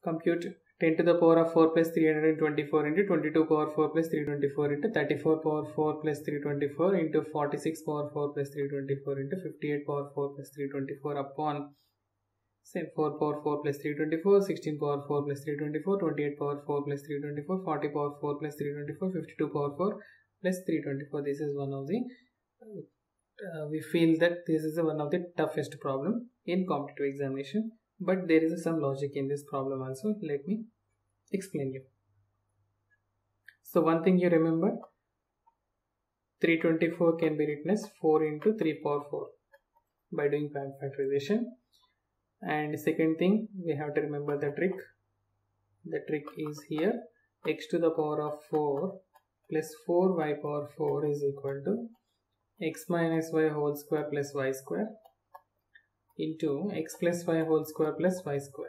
compute 10 to the power of 4 plus 324 into 22 power 4 plus 324 into 34 power 4 plus 324 into 46 power 4 plus 324 into 58 power 4 plus 324 upon say 4 power 4 plus 324, 16 power 4 plus 324, 28 power 4 plus 324, 40 power 4 plus 324, 52 power 4 plus 324. This is one of the we feel that this is one of the toughest problem in competitive examination, but there is some logic in this problem also. Let me explain you. So one thing you remember, 324 can be written as 4 into 3 power 4 by doing factorization. And second thing, we have to remember the trick. The trick is here, x to the power of 4 plus 4y power 4 is equal to x minus y whole square plus y square into x plus y whole square plus y square.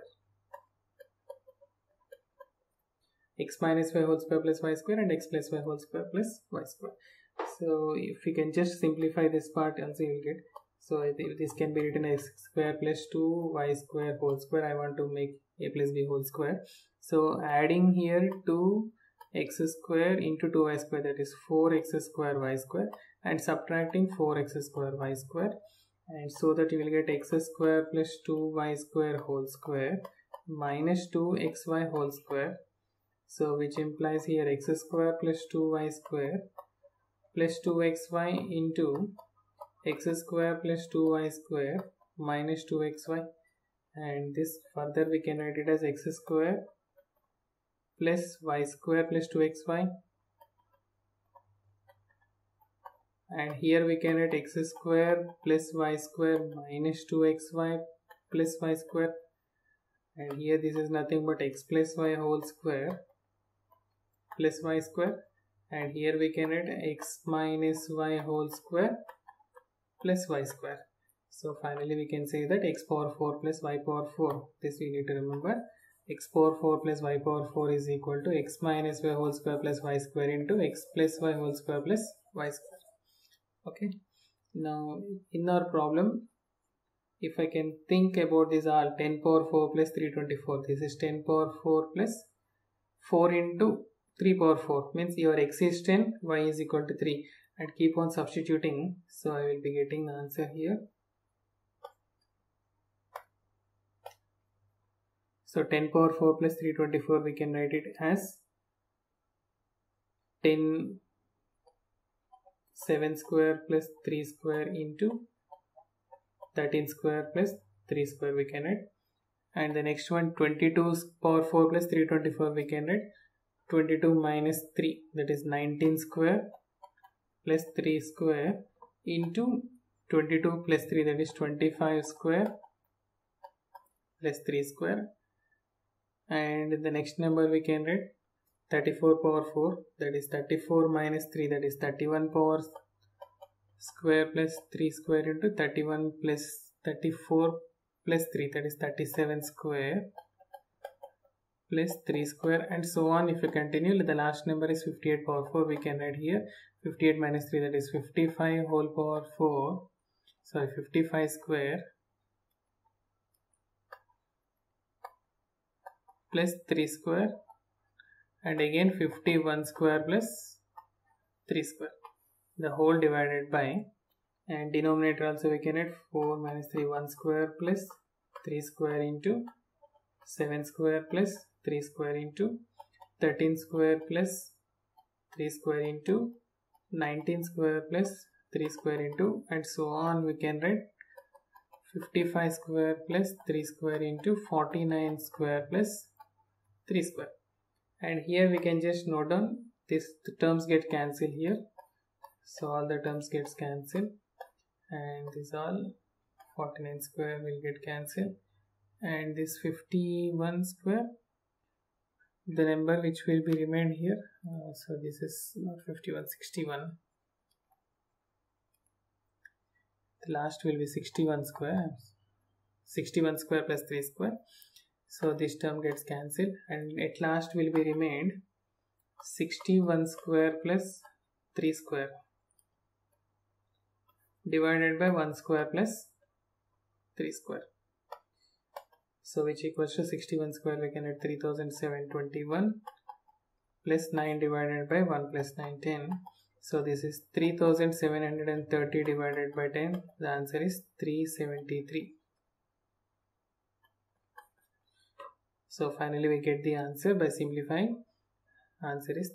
X minus y whole square plus y square and x plus y whole square plus y square. So if we can just simplify this part, also you will get. So this can be written as x square plus 2y square whole square. I want to make a plus b whole square. So adding here 2x square into 2y square, that is 4x square y square, and subtracting 4x square y square, and so that you will get x square plus 2y square whole square minus 2xy whole square. So which implies here x square plus 2y square plus 2xy into x square plus 2y square minus 2xy, and this further we can write it as x square plus y square plus 2xy, and here we can write x square plus y square minus 2xy plus y square, and here this is nothing but x plus y whole square plus y square, and here we can write x minus y whole square plus y square. So finally we can say that x power 4 plus y power 4, this we need to remember, x power 4 plus y power 4 is equal to x minus y whole square plus y square into x plus y whole square plus y square. Okay, now in our problem, if I can think about this all, 10 power 4 plus 324, this is 10 power 4 plus 4 into 3 power 4, means your x is 10, y is equal to 3, and keep on substituting. So I will be getting the answer here. So 10 power 4 plus 324, we can write it as 10 7 square plus 3 square into 13 square plus 3 square we can write, and the next one 22 power 4 plus 324 we can write 22 minus 3, that is 19 square plus 3 square into 22 plus 3, that is 25 square plus 3 square, and the next number we can write 34 power 4, that is 34 minus 3, that is 31 power square plus 3 square into 31 plus 34 plus 3, that is 37 square plus 3 square, and so on. If you continue, the last number is 58 power 4, we can write here 58 minus 3, that is 55 whole power 4, sorry 55 square plus 3 square, and again 51 square plus 3 square, the whole divided by, and denominator also we can write 4 minus 3, 1 square plus 3 square into 7 square plus 3 square into 13 square plus 3 square into 19 square plus 3 square into, and so on. We can write 55 square plus 3 square into 49 square plus 3 square, and here we can just note down this, the terms get cancelled here, so all the terms gets cancelled, and this all 49 square will get cancelled, and this 51 square, the number which will be remained here, so this is not 51, 61, the last will be 61 square, 61 square plus 3 square, so this term gets cancelled, and at last will be remained 61 square plus 3 square divided by 1 square plus 3 square. So which equals to 61 square, we can add 3721 plus 9 divided by 1 plus 9, 10. So this is 3730 divided by 10. The answer is 373. So finally we get the answer by simplifying. Answer is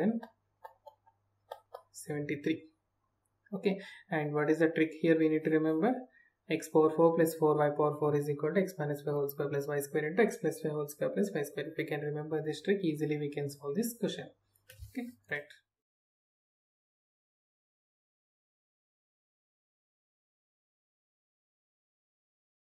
373. Okay, and what is the trick here we need to remember? X power 4 plus 4y power 4 is equal to x minus 5 whole square plus y square into x plus 5 whole square plus y square. If we can remember this trick, easily we can solve this question. Okay, right.